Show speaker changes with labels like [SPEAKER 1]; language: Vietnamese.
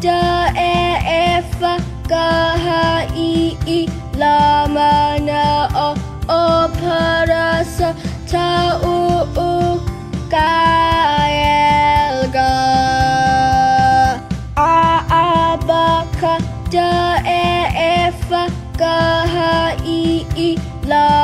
[SPEAKER 1] da e fa ga ha I la ma na o para sa ta u Gaeilge a ba ka da e fa ga ha I la